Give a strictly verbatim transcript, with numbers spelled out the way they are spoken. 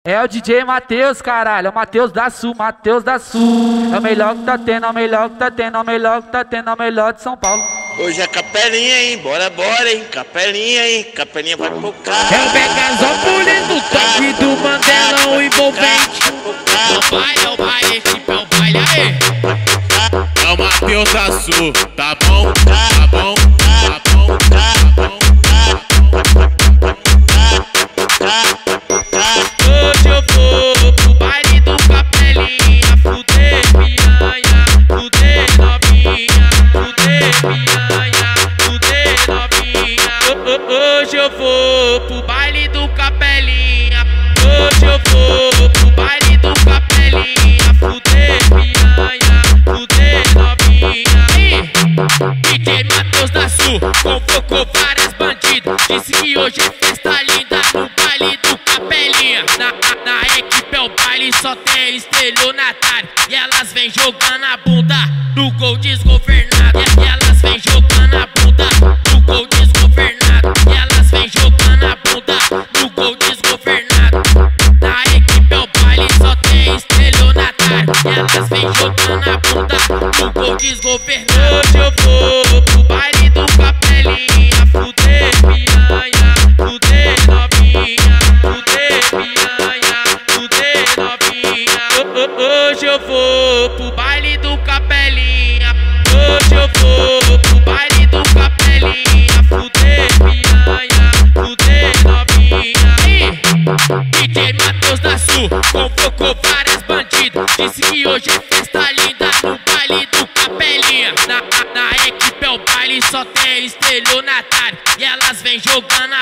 É o D J Matheus, caralho, é o Matheus da Sul, Matheus da Sul. É o melhor que tá tendo, é o melhor que tá tendo, é o melhor que tá tendo, é o melhor de São Paulo. Hoje é capelinha, hein? Bora, bora, hein? Capelinha, hein? Capelinha vai pro carro. É o Megazópolis no toque do Mandelão envolvente. É o baile, é o baile, equipe, é o baile, aê. É o Matheus da Sul, tá bom, tá bom, tá bom, tá bom. Hoje eu vou pro baile do Capelinha, fuder piranha, fuder novinha, fuder piranha, fuder novinha. Hoje eu vou pro baile do Capelinha, hoje eu vou pro baile do Capelinha, fuder piranha, fuder novinha. E D J Matheus da Sul convocou várias bandidas, disse que hoje é festa linda no baile do Capelinha. Na, na, na equipe é o baile, só tem estelionatário, e elas vêm jogando a bunda no gol desgovernado. E elas vêm jogando a bunda no gol desgovernado. E elas vêm jogando a bunda no gol desgovernado. Na equipe é o baile, só tem estelionatário, e elas vêm jogando a bunda no gol desgovernado. Hoje eu vou pro baile do Capelinha, fuder piranha, fuder novinha, fuder piranha, fuder novinha. Hoje eu vou pro baile do Capelinha, hoje eu vou pro baile do Capelinha, fuder piranha, fuder novinha. E D J Matheus da Sul convocou várias bandidas, disse que hoje é festa linda no baile do Capelinha. Na, na, na equipe é o baile, só tem estelionatário, e elas vêm jogando a